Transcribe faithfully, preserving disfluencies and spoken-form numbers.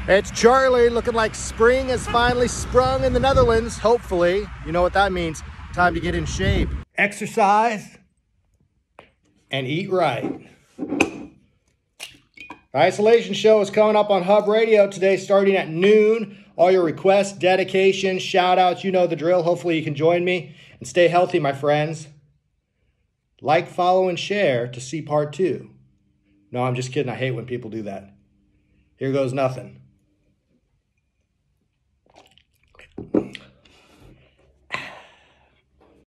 It's Charlie, looking like spring has finally sprung in the Netherlands, hopefully. You know what that means. Time to get in shape. Exercise and eat right. Our isolation show is coming up on Hub Radio today starting at noon. All your requests, dedications, shout outs, you know the drill. Hopefully you can join me and stay healthy, my friends. Like, follow, and share to see part two. No, I'm just kidding. I hate when people do that. Here goes nothing.